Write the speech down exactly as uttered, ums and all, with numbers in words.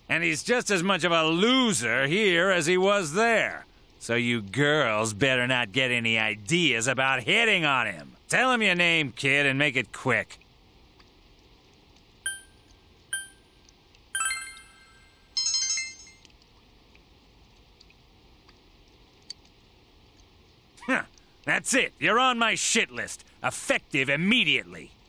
And he's just as much of a loser here as he was there. So you girls better not get any ideas about hitting on him. Tell him your name, kid, and make it quick. Huh. That's it. You're on my shit list. Effective immediately.